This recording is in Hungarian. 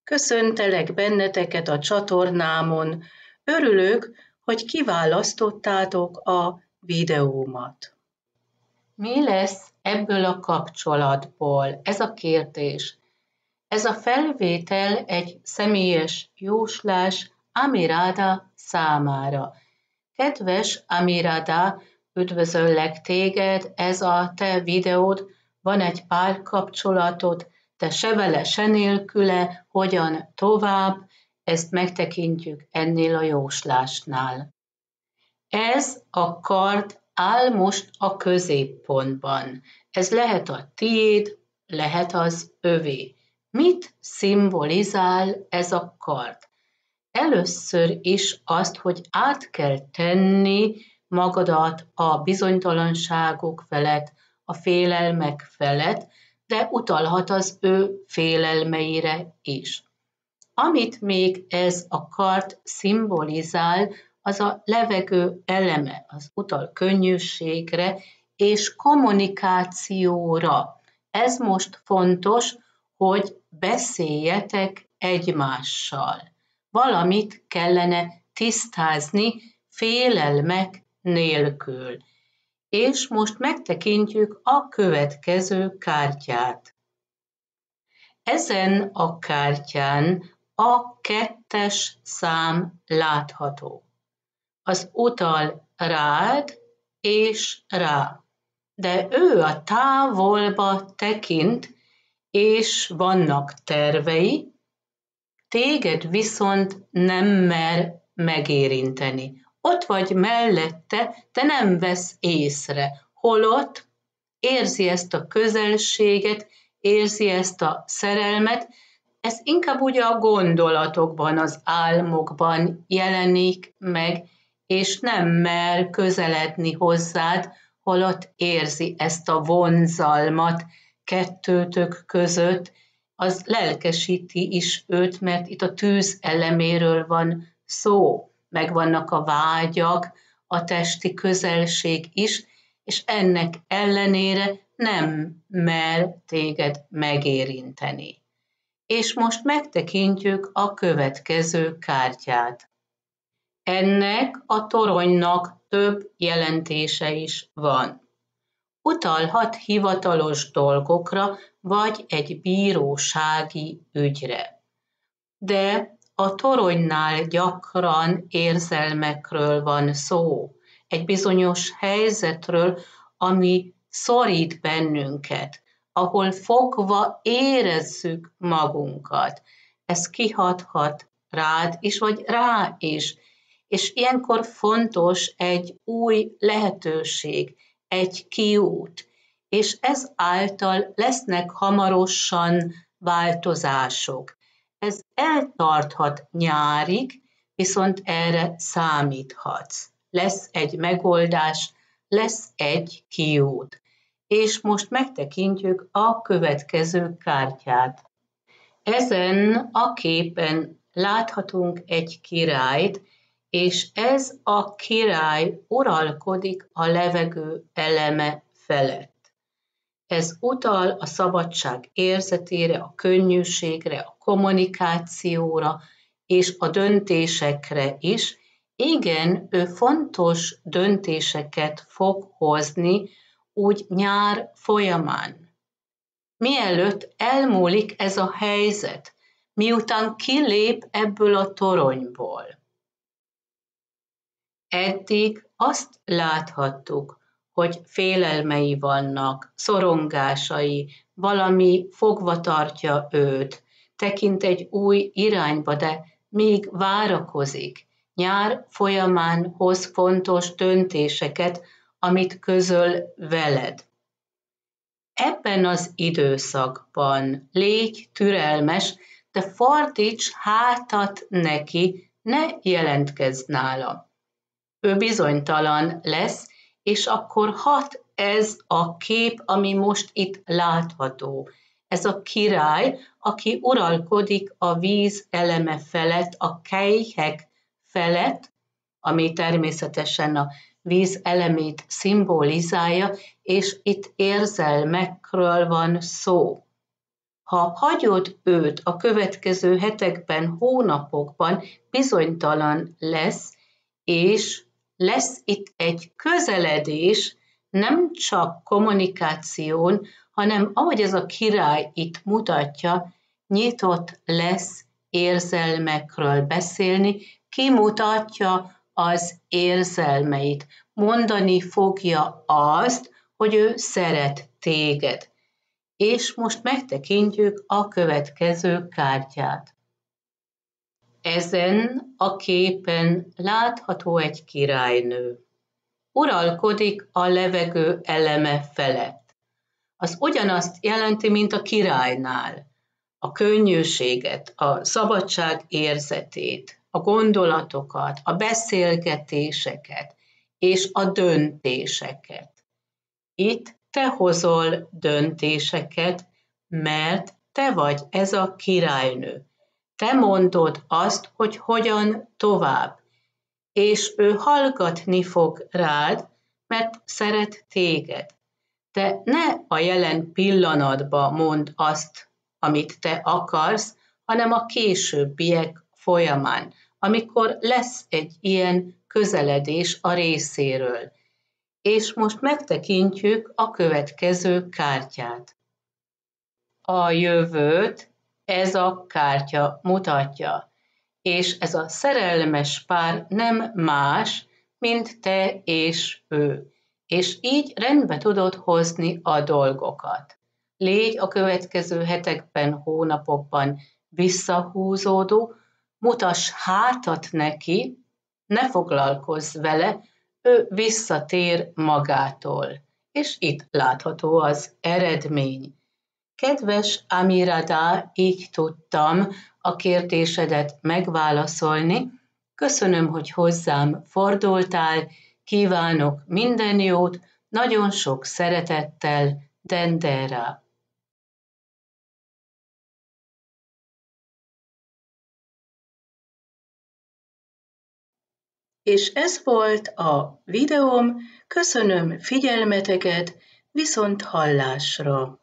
Köszöntelek benneteket a csatornámon. Örülök, hogy kiválasztottátok a videómat. Mi lesz ebből a kapcsolatból? Ez a kérdés. Ez a felvétel egy személyes jóslás Amirada számára. Kedves Amirada, üdvözöllek téged, ez a te videód, van egy párkapcsolatod, de se vele, se nélküle, hogyan tovább, ezt megtekintjük ennél a jóslásnál. Ez a kard áll most a középpontban. Ez lehet a tiéd, lehet az övé. Mit szimbolizál ez a kard? Először is azt, hogy át kell tenni magadat a bizonytalanságok felett, a félelmek felett, de utalhat az ő félelmeire is. Amit még ez a kard szimbolizál, az a levegő eleme, az utal könnyűségre és kommunikációra. Ez most fontos, hogy beszéljetek egymással. Valamit kellene tisztázni félelmek nélkül. És most megtekintjük a következő kártyát. Ezen a kártyán a 2-es szám látható. Az utal rád és rá. De ő a távolba tekint, és vannak tervei, téged viszont nem mer megérinteni. Ott vagy mellette, de nem vesz észre. Holott érzi ezt a közelséget, érzi ezt a szerelmet, ez inkább ugye a gondolatokban, az álmokban jelenik meg, és nem mer közeledni hozzád, holott érzi ezt a vonzalmat kettőtök között, az lelkesíti is őt, mert itt a tűz eleméről van szó, megvannak a vágyak, a testi közelség is, és ennek ellenére nem mer téged megérinteni. És most megtekintjük a következő kártyát. Ennek a toronynak több jelentése is van. Utalhat hivatalos dolgokra, vagy egy bírósági ügyre. De a toronynál gyakran érzelmekről van szó, egy bizonyos helyzetről, ami szorít bennünket, ahol fogva érezzük magunkat. Ez kihathat rád is, vagy rá is. És ilyenkor fontos egy új lehetőség, egy kiút, és ez által lesznek hamarosan változások. Ez eltarthat nyárig, viszont erre számíthatsz. Lesz egy megoldás, lesz egy kiút. És most megtekintjük a következő kártyát. Ezen a képen láthatunk egy királyt, és ez a király uralkodik a levegő eleme felett. Ez utal a szabadság érzetére, a könnyűségre, a kommunikációra és a döntésekre is. Igen, ő fontos döntéseket fog hozni úgy nyár folyamán. Mielőtt elmúlik ez a helyzet, miután kilép ebből a toronyból. Eddig azt láthattuk, hogy félelmei vannak, szorongásai, valami fogva tartja őt, tekint egy új irányba, de még várakozik. Nyár folyamán hoz fontos döntéseket, amit közöl veled. Ebben az időszakban légy türelmes, de fordíts hátat neki, ne jelentkezz nála. Ő bizonytalan lesz, és akkor hat ez a kép, ami most itt látható. Ez a király, aki uralkodik a víz eleme felett, a kelyhek felett, ami természetesen a víz elemét szimbolizálja, és itt érzelmekről van szó. Ha hagyod őt a következő hetekben, hónapokban, bizonytalan lesz, és lesz itt egy közeledés, nem csak kommunikáción, hanem ahogy ez a király itt mutatja, nyitott lesz érzelmekről beszélni, kimutatja az érzelmeit, mondani fogja azt, hogy ő szeret téged. És most megtekintjük a következő kártyát. Ezen a képen látható egy királynő. Uralkodik a levegő eleme felett. Az ugyanazt jelenti, mint a királynál. A könnyűséget, a szabadság érzetét, a gondolatokat, a beszélgetéseket és a döntéseket. Itt te hozol döntéseket, mert te vagy ez a királynő. Te mondod azt, hogy hogyan tovább, és ő hallgatni fog rád, mert szeret téged. Te ne a jelen pillanatban mondd azt, amit te akarsz, hanem a későbbiek folyamán, amikor lesz egy ilyen közeledés a részéről. És most megtekintjük a következő kártyát. A jövőt ez a kártya mutatja, és ez a szerelmes pár nem más, mint te és ő, és így rendbe tudod hozni a dolgokat. Légy a következő hetekben, hónapokban visszahúzódó, mutass hátat neki, ne foglalkozz vele, ő visszatér magától, és itt látható az eredmény. Kedves Amirada, így tudtam a kérdésedet megválaszolni. Köszönöm, hogy hozzám fordultál, kívánok minden jót, nagyon sok szeretettel, Dendera. És ez volt a videóm, köszönöm figyelmeteket, viszont hallásra!